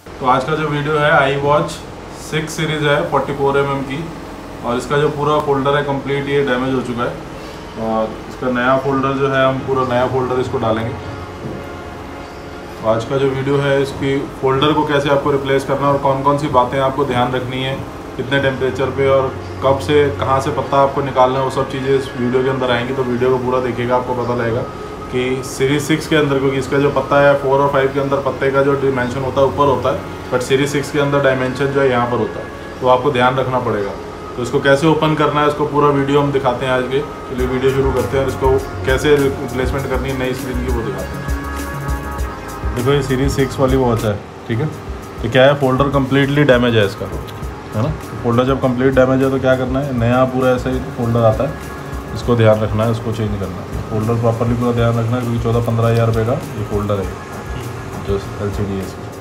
तो आज का जो वीडियो है आई वॉच 6 सीरीज़ है 44 mm की, और इसका जो पूरा फोल्डर है कंप्लीट ये डैमेज हो चुका है, और इसका नया फोल्डर जो है हम पूरा नया फोल्डर इसको डालेंगे। तो आज का जो वीडियो है इसकी फोल्डर को कैसे आपको रिप्लेस करना है और कौन कौन सी बातें आपको ध्यान रखनी है, कितने टेम्परेचर पे और कब से कहाँ से पत्ता आपको निकालना है, वो सब चीज़ें इस वीडियो के अंदर आएंगी। तो वीडियो को पूरा देखिएगा, आपको पता लगेगा कि सीरीज़ 6 के अंदर, क्योंकि इसका जो पत्ता है 4 और 5 के अंदर पत्ते का जो डिमेंशन होता है ऊपर होता है, बट सीरीज़ 6 के अंदर डायमेंशन जो है यहाँ पर होता है, तो आपको ध्यान रखना पड़ेगा। तो इसको कैसे ओपन करना है उसको पूरा वीडियो हम दिखाते हैं आज के। चलिए वीडियो शुरू करते हैं और इसको कैसे रिप्लेसमेंट करनी है नई स्क्रीन की वो दिखाते हैं। देखो ये सीरीज़ 6 वाली वॉच है, ठीक है। तो क्या है, फोल्डर कम्प्लीटली डैमेज है इसका, है ना। तो फोल्डर जब कंप्लीट डैमेज है तो क्या करना है, नया पूरा ऐसा ही फोल्डर आता है, इसको ध्यान रखना है, उसको चेंज करना है। फोल्डर प्रॉपरली पूरा ध्यान रखना है, क्योंकि 14-15 हज़ार रुपये का ये फोल्डर है जो LCD है इसकी।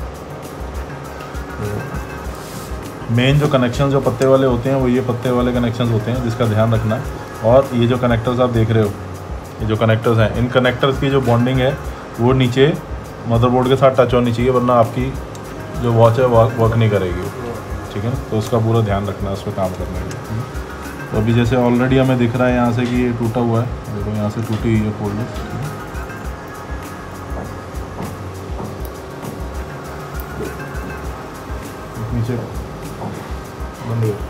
तो मेन जो कनेक्शन जो पत्ते वाले होते हैं वो ये पत्ते वाले कनेक्शंस होते हैं, जिसका ध्यान रखना है। और ये जो कनेक्टर्स आप देख रहे हो, ये जो कनेक्टर्स हैं, इन कनेक्टर्स की जो बॉन्डिंग है वो नीचे मदरबोर्ड के साथ टच होनी चाहिए, वरना आपकी जो वॉच है वर्क नहीं करेगी, ठीक है। तो उसका पूरा ध्यान रखना है उस पर काम करने के लिए। तो अभी जैसे ऑलरेडी हमें दिख रहा है यहाँ से कि ये टूटा हुआ है, देखो यहाँ से टूटी हुई है फोल्डर, नीचे बंद हो।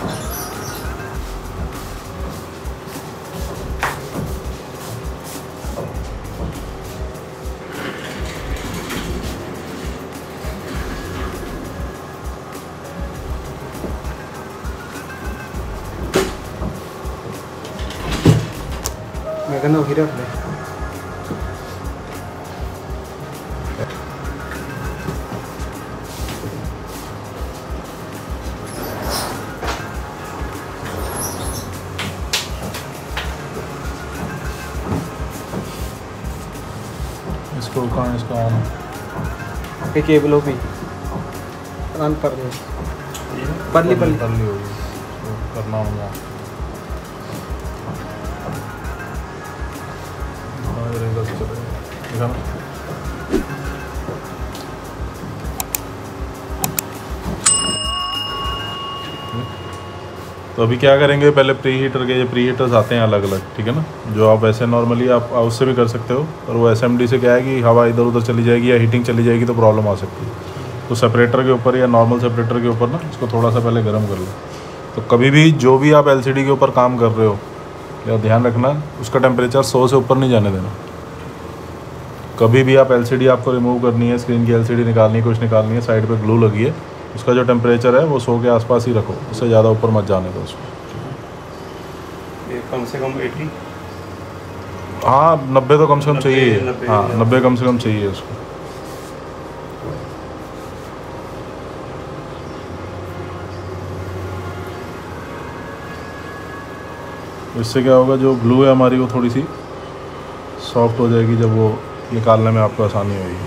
मैं कहना वही रख ले। इसको कहाँ, इसका ऑन ये केबल हो भी ऑन कर दो, परली होगी, तो करना होगा। तो अभी क्या करेंगे, पहले प्री हीटर के, ये प्री हीटर्स आते हैं अलग अलग, ठीक है ना, जो आप ऐसे नॉर्मली आप उससे भी कर सकते हो, और वो SMD से क्या है कि हवा इधर उधर चली जाएगी या हीटिंग चली जाएगी तो प्रॉब्लम आ सकती है। तो सेपरेटर के ऊपर या नॉर्मल सेपरेटर के ऊपर ना इसको थोड़ा सा पहले गर्म कर लो। तो कभी भी जो भी आप LCD के ऊपर काम कर रहे हो, या ध्यान रखना उसका टेम्परेचर 100 से ऊपर नहीं जाने देना। कभी भी आप LCD आपको रिमूव करनी है, स्क्रीन की LCD निकालनी है, कुछ निकालनी है, साइड पे ग्लू लगी है, उसका जो टेम्परेचर है वो 100 के आसपास ही रखो, उससे ज़्यादा ऊपर मत जाने दो उसको। ये कम से कम 80, हाँ 90 तो कम से कम चाहिए, 90 हाँ 90 कम से कम चाहिए उसको। इससे क्या होगा, जो ग्लू है हमारी वो थोड़ी सी सॉफ्ट हो जाएगी, जब वो निकालने में आपको आसानी होगी।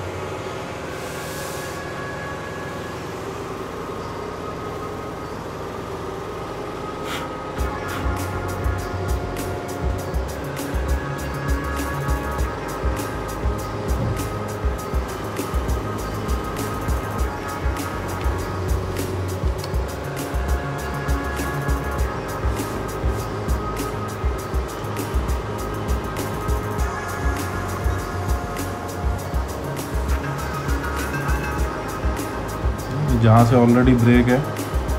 जहाँ से ऑलरेडी ब्रेक है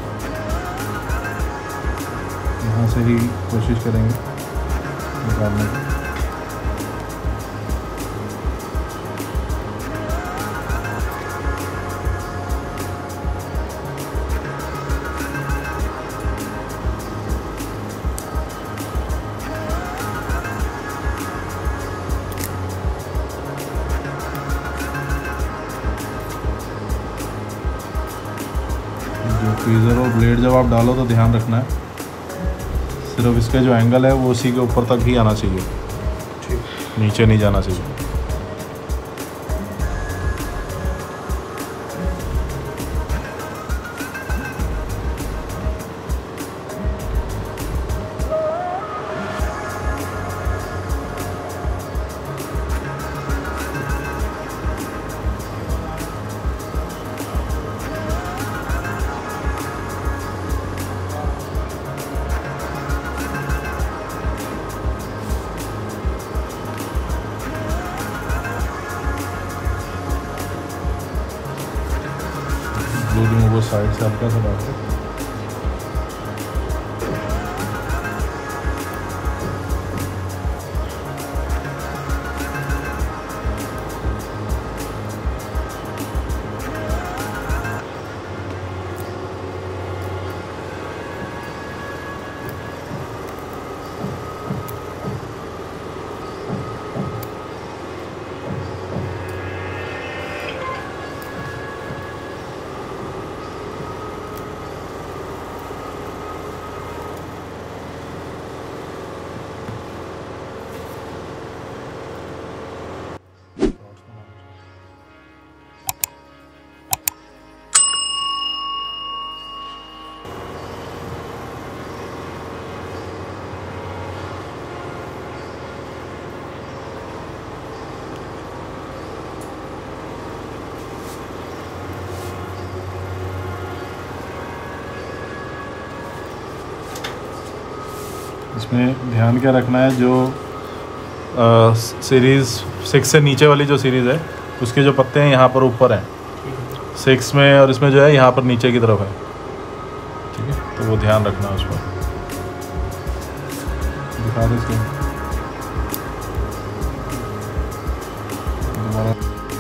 यहाँ से ही कोशिश करेंगे निकालने की। जो फ्रीज़र और ब्लेड जब आप डालो तो ध्यान रखना है सिर्फ इसका जो एंगल है वो उसी के ऊपर तक ही आना चाहिए, नीचे नहीं जाना चाहिए। ग्लू रिमूवर साइड से हल्का सा डाल के इसमें ध्यान क्या रखना है, जो सीरीज़ 6 से नीचे वाली जो सीरीज़ है उसके जो पत्ते हैं यहाँ पर ऊपर हैं 6 में, और इसमें जो है यहाँ पर नीचे की तरफ है, ठीक है। तो वो ध्यान रखना है उस पर। दिखा दो इसको दोबारा।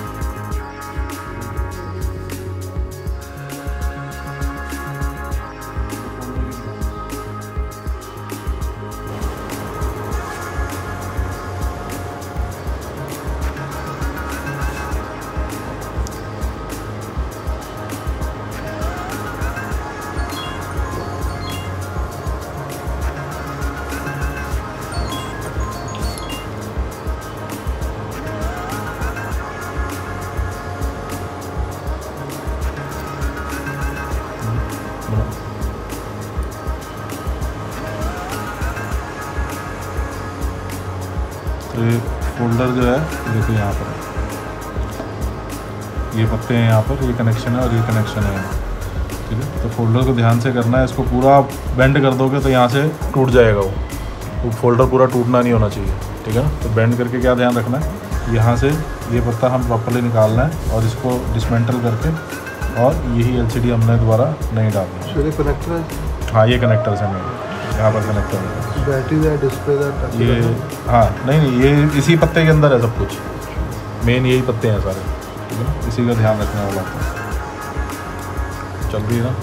तो ये फोल्डर जो है देखो यहाँ पर ये पत्ते हैं, यहाँ पर ये कनेक्शन है और ये कनेक्शन है, ठीक है। तो फोल्डर को ध्यान से करना है, इसको पूरा बेंड कर दोगे तो यहाँ से टूट जाएगा वो फोल्डर पूरा टूटना नहीं होना चाहिए, ठीक है। तो बेंड करके क्या ध्यान रखना है, यहाँ से ये पत्ता हम प्रॉपरली निकालना है और इसको डिसमेंटल करके, और यही LCD हमने दोबारा नहीं डालना है। कनेक्टर है? हाँ ये कनेक्टर से नहीं, यहाँ पर कनेक्टर है, बैटरी का डिस्प्ले का ये। हाँ नहीं ये इसी पत्ते के अंदर है सब कुछ, मेन यही पत्ते हैं सारे, ठीक है। इसी का ध्यान रखने वाला है। चल रही है ना?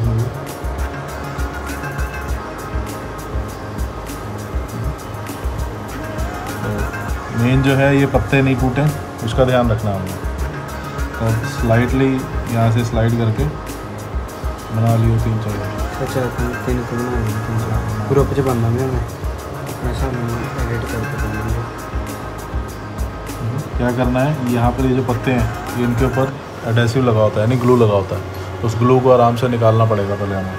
तो मेन जो है ये पत्ते नहीं टूटें, उसका ध्यान रखना है हमने। तो स्लाइडली यहाँ से स्लाइड करके बना लियो 3-4 बार। अच्छा तीन तो बना लिया पूरा कुछ बनना मैं ऐसा एडिट करके बनाऊंगा। क्या करना है, यहाँ पर ये जो पत्ते हैं ये इनके ऊपर एडेसिव लगा होता है, यानी ग्लू लगा होता है, उस ग्लू को आराम से निकालना पड़ेगा पहले हमें।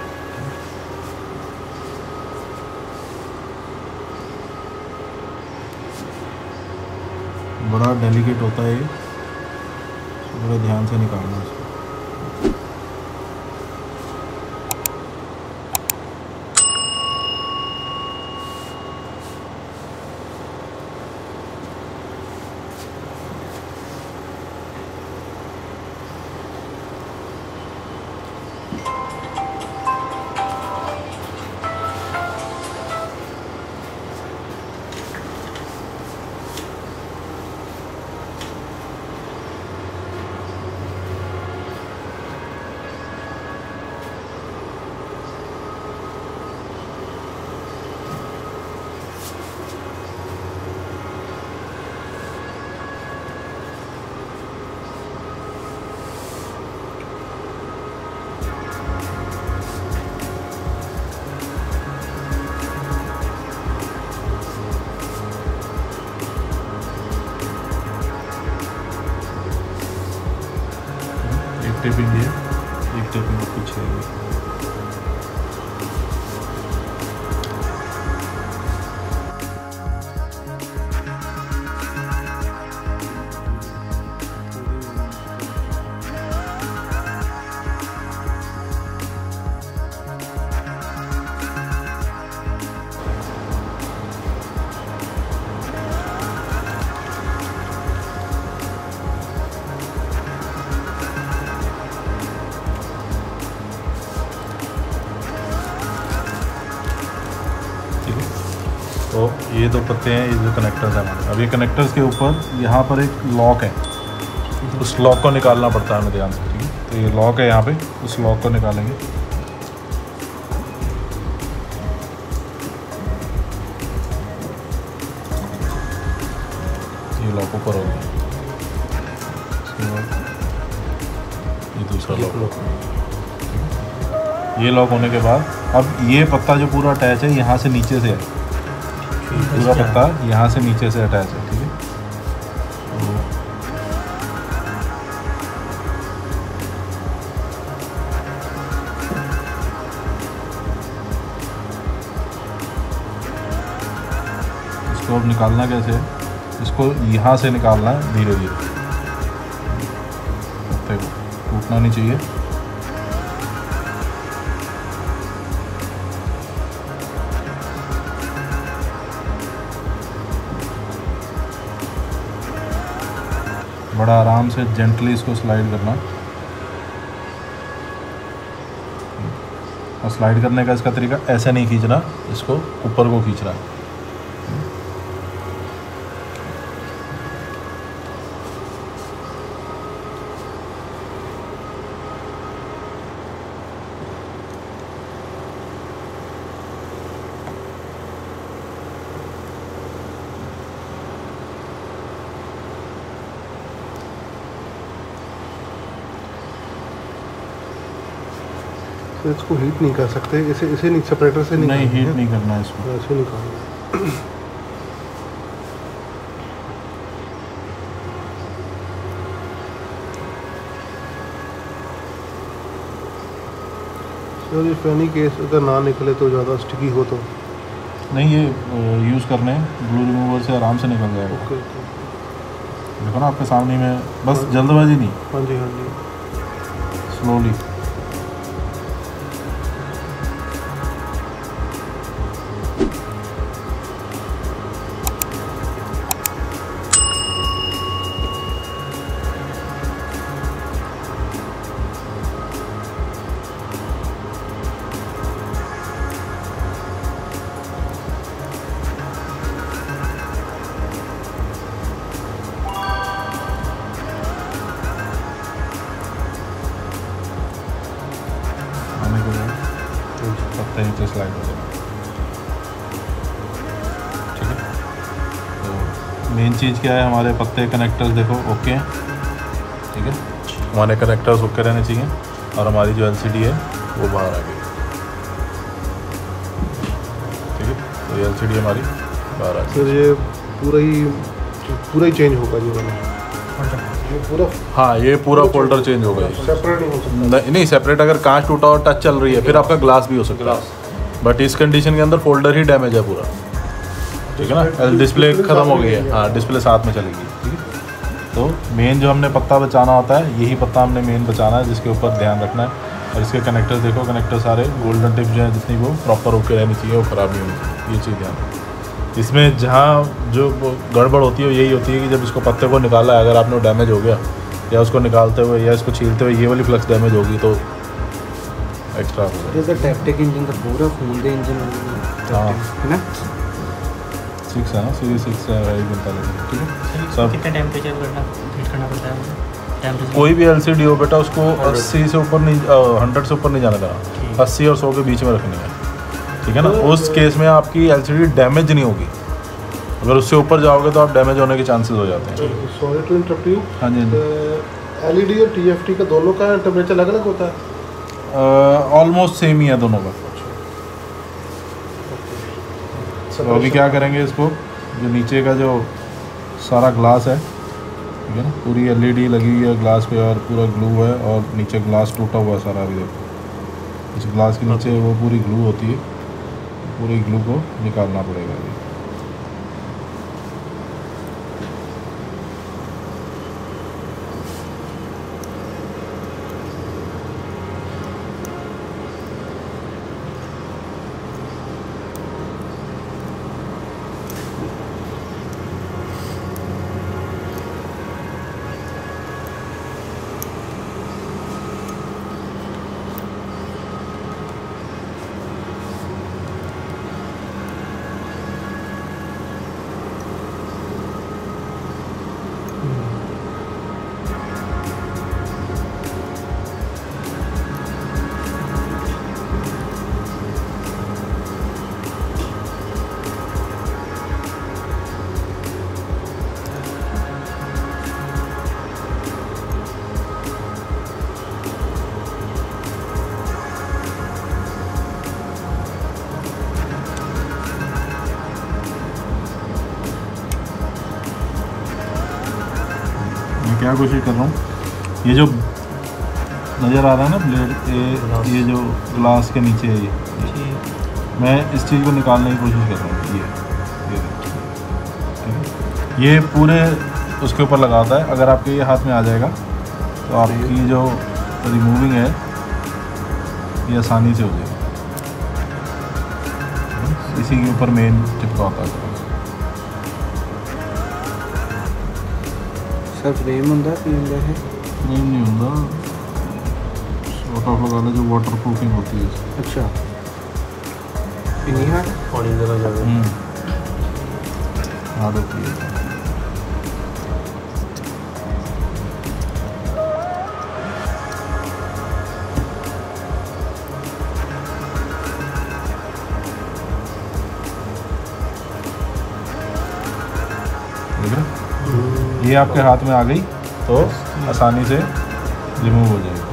बड़ा डेलिकेट होता है ये, बड़ा ध्यान से निकालना है। टेपिंग है, एक टेपिंग और पीछे है। ये दो पत्ते हैं, ये जो कनेक्टर्स हैं हमारे। अब ये कनेक्टर्स के ऊपर यहाँ पर एक लॉक है, उस लॉक को निकालना पड़ता है हमें ध्यान से, ठीक है। तो ये लॉक है यहाँ पे, उस लॉक को निकालेंगे। ये लॉक ऊपर हो गया, इसके बाद ये दूसरा लॉक। ये लॉक होने के बाद अब ये पत्ता जो पूरा अटैच है यहाँ से नीचे से है, पूरा पत्ता यहाँ से नीचे से अटैच है, ठीक है। इसको अब निकालना कैसे है, इसको यहाँ से निकालना है धीरे धीरे, पत्ते को टूटना नहीं चाहिए। बड़ा आराम से जेंटली इसको स्लाइड करना, और स्लाइड करने का इसका तरीका ऐसे नहीं खींचना, इसको ऊपर को खींचना है। तो इसको हीट नहीं कर सकते, इसे इसे नहीं, सेपरेटर से नहीं हीट नहीं करना है इसको, ऐसे निकालना। सर इफ एनी केस अगर ना निकले तो ज़्यादा स्टिकी हो तो नहीं, ये यूज़ करने ग्लू रिमूवर से आराम से निकल जाएगा। ओके। देखो ना आपके सामने में, बस जल्दबाजी नहीं, हाँ जी हाँ जी। स्लोली। पत्ते नीचे स्लाइड हो जाएगा, ठीक है। तो मेन चीज़ क्या है, हमारे पत्ते कनेक्टर्स देखो ओके, ठीक है। हमारे कनेक्टर्स ओके रहने चाहिए, और हमारी जो एलसीडी है वो बाहर आ गई, ठीक है। तो ये एलसीडी हमारी बाहर आ गई। सर ये पूरा ही चेंज होगा जी वाला, ये पूरा? हाँ, ये पूरा फोल्डर चेंज हो गया। सेपरेट नहीं हो सकता? नहीं सेपरेट, अगर कांच टूटा और टच चल रही है फिर आपका ग्लास भी हो सकता है, बट इस कंडीशन के अंदर फोल्डर ही डैमेज है पूरा, ठीक है ना। डिस्प्ले खत्म हो गई है, हाँ डिस्प्ले साथ में चलेगी, ठीक है। तो मेन जो हमने पत्ता बचाना होता है, यही पत्ता हमने मेन बचाना है, जिसके ऊपर ध्यान रखना है। और इसके कनेक्टर देखो, कनेक्टर सारे गोल्डन टिप जो है जितनी वो प्रॉपर होके रहनी चाहिए, वो ख़राब नहीं होनी चाहिए, ये चीज़ ध्यान रखना। इसमें जहाँ जो गड़बड़ होती है यही होती है कि जब इसको पत्ते को निकाला है, अगर आपने डैमेज हो गया, या उसको निकालते हुए या इसको छीलते हुए ये वाली फ्लक्स डैमेज होगी तो एक्स्ट्रा हो जाएगा। जैसे टैप्टिक इंजन का पूरा फूल दे इंजन हाँ है ना, 6 है ना, सीरीज 6 है, 45, ठीक है। सब कितना टेम्परेचर हीट करना पड़ता है टेम्परेचर? कोई भी एलसीडी हो बेटा, उसको 80 से ऊपर नहीं, 100 से ऊपर नहीं जाने देना, 80 और 100 के बीच में रखनी है, ठीक है ना। उस केस में आपकी एलसीडी डैमेज नहीं होगी, अगर उससे ऊपर जाओगे तो आप डैमेज होने के चांसेस हो जाते हैं। Sorry to interrupt you. हाँ जी, एलईडी और टीएफटी का दोनों का टेम्परेचर अलग अलग होता है? ऑलमोस्ट सेम ही है दोनों का। तो अभी क्या करेंगे, इसको जो नीचे का जो सारा ग्लास है, ठीक है ना, पूरी एलईडी लगी हुई है ग्लास पे और पूरा ग्लू है, और नीचे ग्लास टूटा हुआ है सारा, अभी देखो इस ग्लास के नीचे वो पूरी ग्लू होती है, पूरी ग्लू को निकालना पड़ेगा अभी। क्या कोशिश कर रहा हूँ, ये जो नज़र आ रहा है ना ब्लेड, ये जो ग्लास के नीचे है, ये मैं इस चीज़ को निकालने की कोशिश कर रहा हूँ। ये पूरे उसके ऊपर लगाता है। अगर आपके ये हाथ में आ जाएगा तो आपकी जो रिमूविंग है ये आसानी से हो जाएगी। इसी के ऊपर मेन चिपका होता है। सर फ्रेम होता है है नहीं होता, शॉर्ट ऑफ लगा जो वाटर प्रूफिंग होती है। अच्छा इन्हीं हाथ पानी देना जाएगा। हाँ होती है। ये आपके हाथ में आ गई तो आसानी से रिमूव हो जाएगी।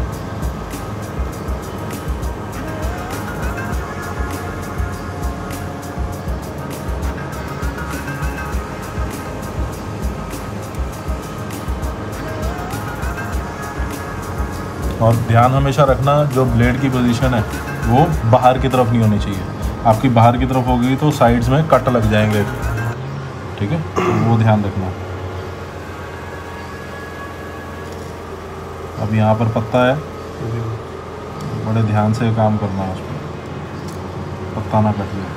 और ध्यान हमेशा रखना, जो ब्लेड की पोजीशन है वो बाहर की तरफ नहीं होनी चाहिए। आपकी बाहर की तरफ होगी तो साइड्स में कट लग जाएंगे, ठीक है, तो वो ध्यान रखना। अब यहाँ पर पत्ता है, बड़े ध्यान से काम करना है, उस पर पत्ता ना कट जाए।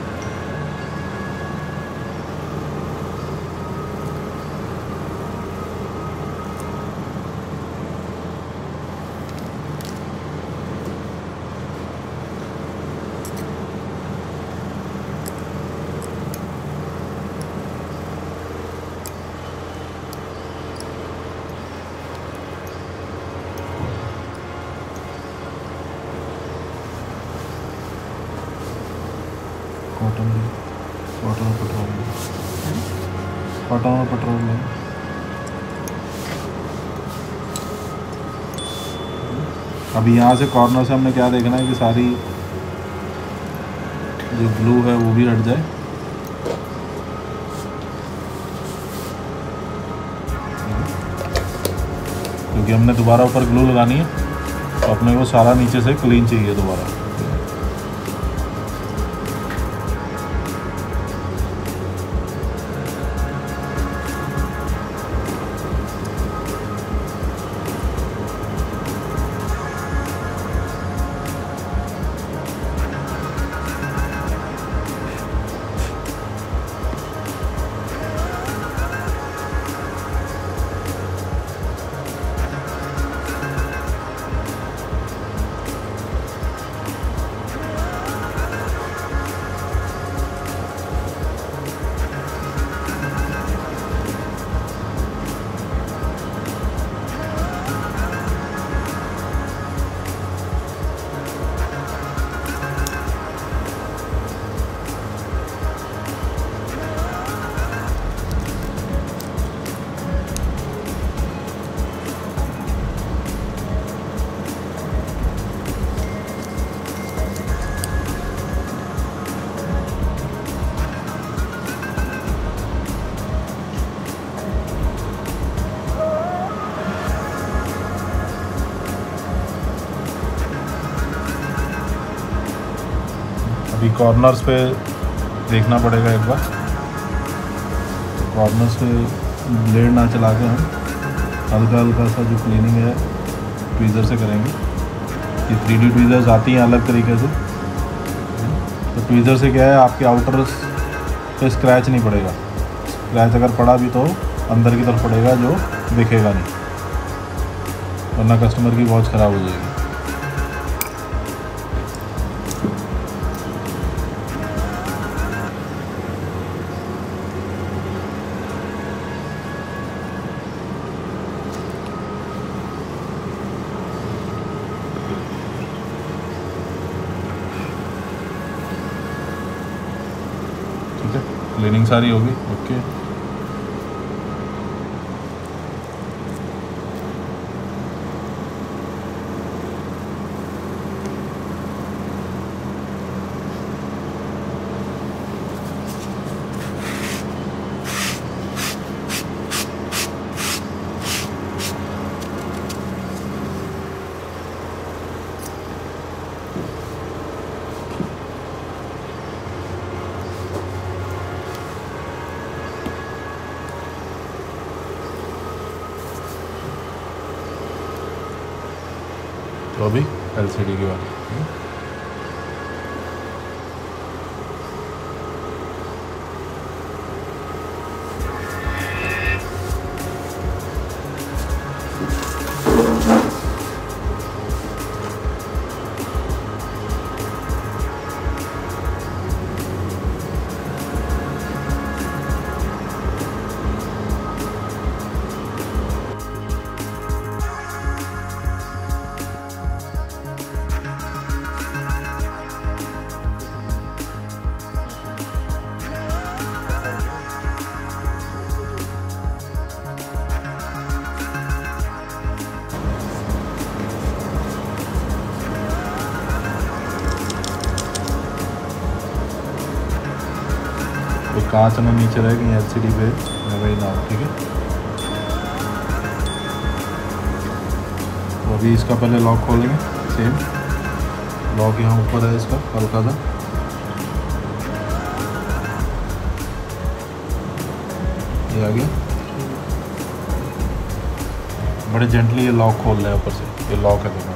कॉटन और पेट्रोल में अभी यहाँ से कॉर्नर से हमने क्या देखना है कि सारी जो ग्लू है वो भी हट जाए। क्योंकि हमने दोबारा ऊपर ग्लू लगानी है तो अपने को सारा नीचे से क्लीन चाहिए दोबारा। अभी कॉर्नर्स पे देखना पड़ेगा एक बार, कॉर्नर्स पे ब्लेड ना चला के हम हल्का हल्का सा जो क्लीनिंग है ट्वीज़र से करेंगे। ये 3D ट्वीज़र्स आती हैं अलग तरीके से, तो ट्वीज़र से क्या है आपके आउटर्स पे स्क्रैच नहीं पड़ेगा। स्क्रैच अगर पड़ा भी तो अंदर की तरफ पड़ेगा जो दिखेगा नहीं, वरना कस्टमर की वॉच ख़राब हो जाएगी। क्लीनिंग सारी होगी, ओके। तो अभी LCD की बात। तो कांच ना नीचे रह गई LCD पे वही ना, ठीक है। तो अभी इसका पहले लॉक खोलेंगे। सेम लॉक यहाँ ऊपर है इसका हल्का सा, ये आ गया। बड़े जेंटली ये लॉक खोल रहे हैं ऊपर से, ये लॉक है दोनों।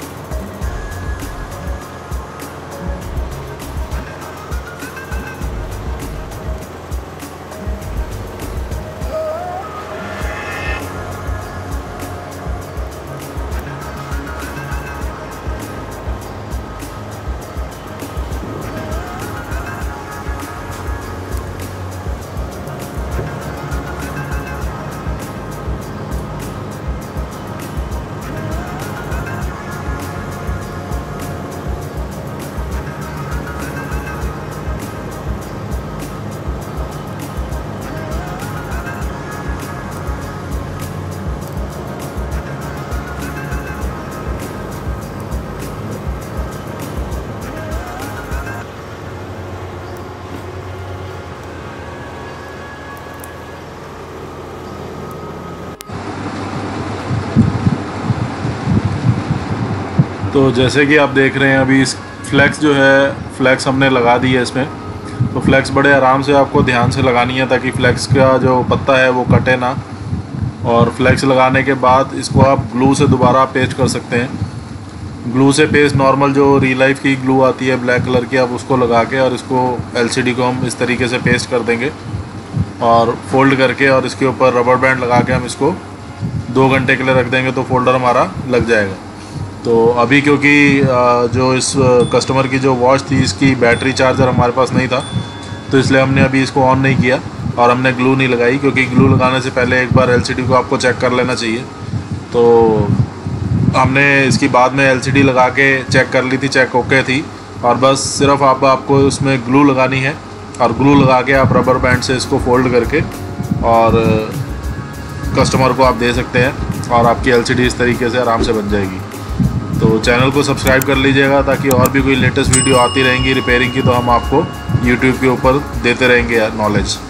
तो जैसे कि आप देख रहे हैं अभी इस फ्लैक्स जो है, फ्लैक्स हमने लगा दी है इसमें। तो फ्लैक्स बड़े आराम से आपको ध्यान से लगानी है ताकि फ्लैक्स का जो पत्ता है वो कटे ना। और फ्लैक्स लगाने के बाद इसको आप ग्लू से दोबारा पेस्ट कर सकते हैं। ग्लू से पेस्ट नॉर्मल जो रियल लाइफ की ग्लू आती है ब्लैक कलर की, आप उसको लगा के और इसको LCD को हम इस तरीके से पेस्ट कर देंगे और फोल्ड करके, और इसके ऊपर रबर बैंड लगा के हम इसको 2 घंटे के लिए रख देंगे तो फोल्डर हमारा लग जाएगा। तो अभी क्योंकि जो इस कस्टमर की जो वॉच थी इसकी बैटरी चार्जर हमारे पास नहीं था, तो इसलिए हमने अभी इसको ऑन नहीं किया और हमने ग्लू नहीं लगाई, क्योंकि ग्लू लगाने से पहले एक बार LCD को आपको चेक कर लेना चाहिए। तो हमने इसकी बाद में LCD लगा के चेक कर ली थी, चेक ओके थी, और बस सिर्फ आपको उसमें ग्लू लगानी है और ग्लू लगा के आप रबर बैंड से इसको फोल्ड करके और कस्टमर को आप दे सकते हैं और आपकी LCD इस तरीके से आराम से बन जाएगी। तो चैनल को सब्सक्राइब कर लीजिएगा ताकि और भी कोई लेटेस्ट वीडियो आती रहेंगी रिपेयरिंग की, तो हम आपको YouTube के ऊपर देते रहेंगे नॉलेज।